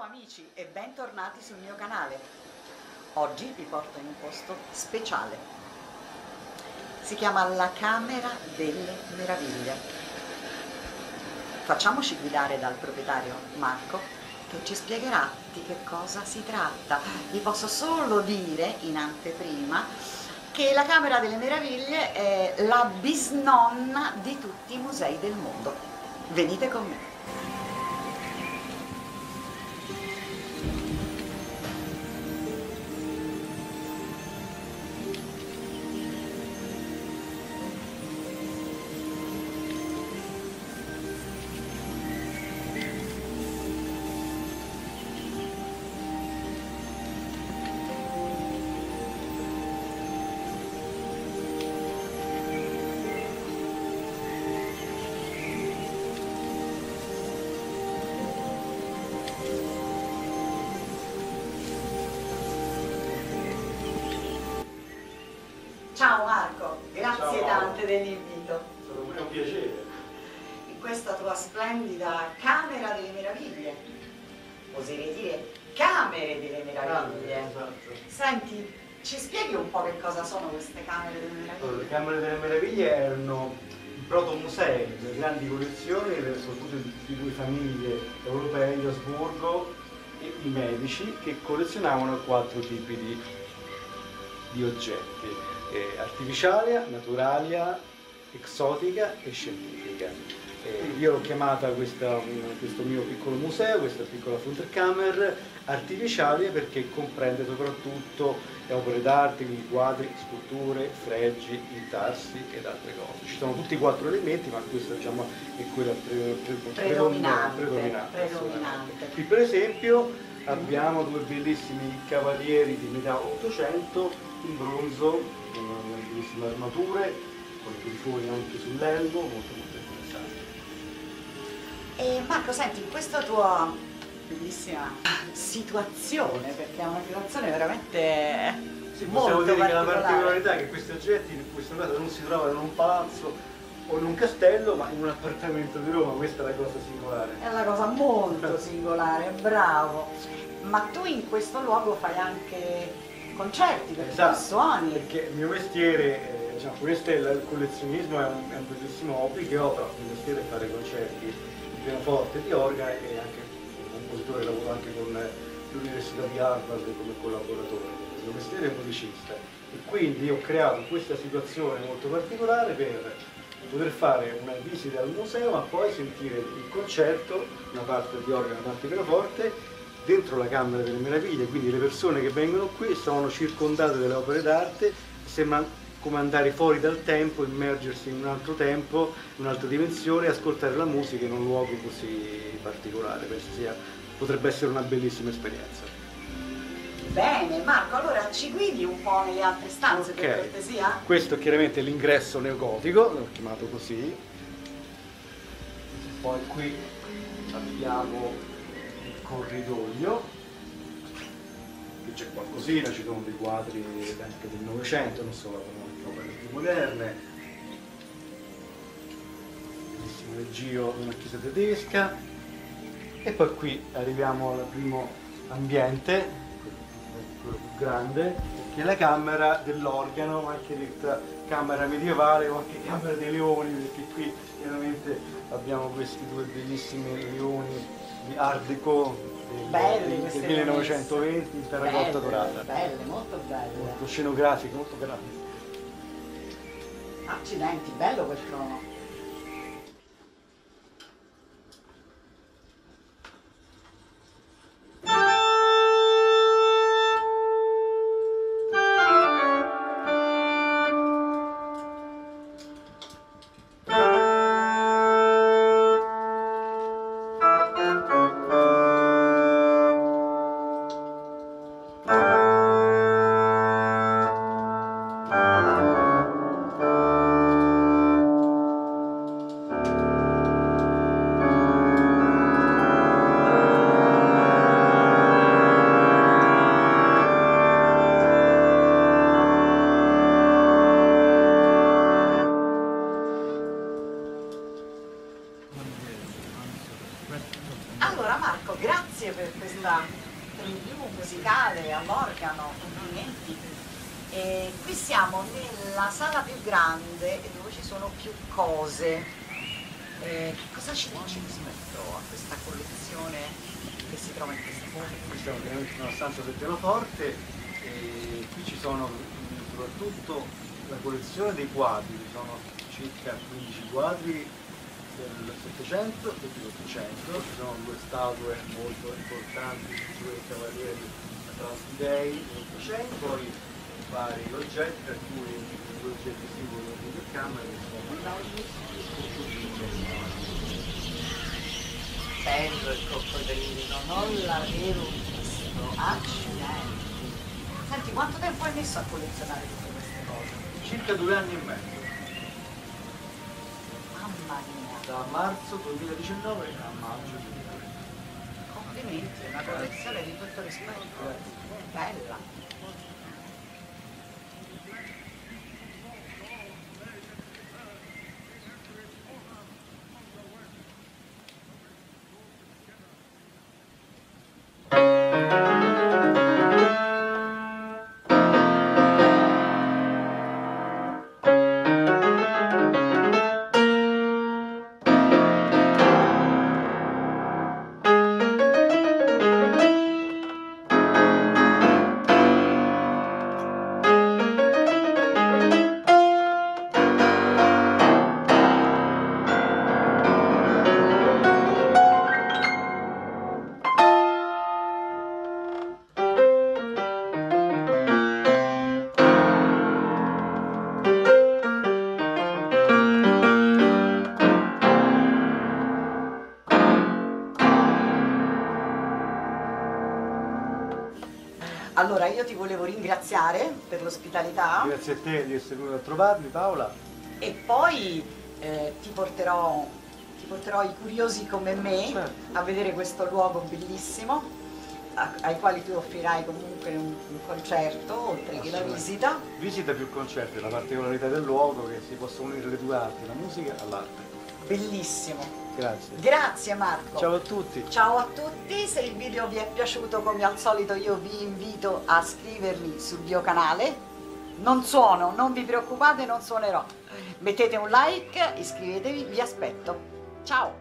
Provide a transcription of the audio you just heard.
Ciao amici e bentornati sul mio canale. Oggi vi porto in un posto speciale. Si chiama la Camera delle Meraviglie. Facciamoci guidare dal proprietario Marco che ci spiegherà di che cosa si tratta. Vi posso solo dire in anteprima che la Camera delle Meraviglie è la bisnonna di tutti i musei del mondo. Venite con me. Ciao Marco, grazie Ciao. tante dell'invito. È stato un piacere. In questa tua splendida Camera delle Meraviglie, oserei dire Camere delle Meraviglie. Esatto. Senti, ci spieghi un po' che cosa sono queste Camere delle Allora, Meraviglie? le Camere delle Meraviglie erano i protomusei, le grandi collezioni, soprattutto di due famiglie europee, gli Asburgo e i Medici, che collezionavano quattro tipi di oggetti. Artificialia, naturalia, exotica e scientifica. Io l'ho chiamata questo mio piccolo museo, questa piccola Funterkammer, artificiale perché comprende soprattutto le opere d'arte, quindi quadri, sculture, fregi, intarsi ed altre cose. Ci sono tutti i quattro elementi, ma questa diciamo è quella predominante. Qui per esempio abbiamo due bellissimi cavalieri di metà 800 in bronzo, con bellissime armature, con i grifoni anche sull'elmo, molto interessante. E Marco, senti, in questa tua bellissima situazione, perché è una situazione veramente Sì, molto possiamo dire che la particolare. particolarità è che questi oggetti in questo caso non si trovano in un palazzo o in un castello, ma in un appartamento di Roma, questa è la cosa singolare. È una cosa molto singolare, bravo. Ma tu in questo luogo fai anche concerti, perché tu suoni. Perché il mio mestiere, diciamo, questo è il collezionismo, è un bellissimo hobby che ho, però il mio mestiere è fare concerti di pianoforte, di organo e anche come compositore, lavoro anche con l'Università di Harvard come collaboratore. Il mio mestiere è un musicista e quindi ho creato questa situazione molto particolare per poter fare una visita al museo ma poi sentire il concerto, una parte di organo, una parte di pianoforte, dentro la Camera delle Meraviglie, quindi le persone che vengono qui sono circondate dalle opere d'arte, sembra come andare fuori dal tempo, immergersi in un altro tempo, in un'altra dimensione, ascoltare la musica in un luogo così particolare. Potrebbe essere una bellissima esperienza. Bene, Marco, allora ci guidi un po' nelle altre stanze, per cortesia? Questo è chiaramente l'ingresso neogotico, l'ho chiamato così. Poi qui abbiamo il corridoio, qui c'è qualcosina, ci sono dei quadri anche del Novecento, non solo opere più moderne. Bellissimo leggio di una chiesa tedesca. E poi qui arriviamo al primo ambiente, quello più grande, che è la camera dell'organo, anche detta camera medievale o anche camera dei leoni, perché qui chiaramente abbiamo questi due bellissimi leoni di Art Deco del 1920 in terracotta dorata. Belle, molto belle. Molto scenografiche, molto grandi. Accidenti, bello quel trono. grazie per questa preview musicale all'organo, complimenti. E qui siamo nella sala più grande dove ci sono più cose. Che cosa ci dici rispetto a questa collezione che si trova in questa sala? Qui siamo ovviamente in una stanza del pianoforte e qui ci sono soprattutto la collezione dei quadri, ci sono circa 15 quadri del Settecento e dell'Ottocento, ci sono due statue molto importanti, due cavalieri Atlantidei dell'Ottocento, poi vari oggetti, tra cui due oggetti simbolo di videocamera che sono metalli e sculture. Bello il coccodrillo, non l'avevo visto, accidenti. Senti, quanto tempo hai messo a collezionare tutte queste cose? Circa 2 anni e mezzo, Mamma mia, da marzo 2019 a maggio 2020. complimenti, una collezione di tutto rispetto. Bella. Allora, io ti volevo ringraziare per l'ospitalità Grazie a te di essere venuta a trovarmi, Paola. e poi ti porterò i curiosi come me Certo. a vedere questo luogo bellissimo ai quali tu offrirai comunque un concerto oltre che la Assolutamente. visita. Visita più concerti, la particolarità del luogo che si possono unire le due arti, la musica all'arte. Bellissimo. Grazie. Grazie Marco. Ciao a tutti. Ciao a tutti, se il video vi è piaciuto come al solito io vi invito a iscrivervi sul mio canale. Non suono, non vi preoccupate, non suonerò. Mettete un like, iscrivetevi, vi aspetto. Ciao!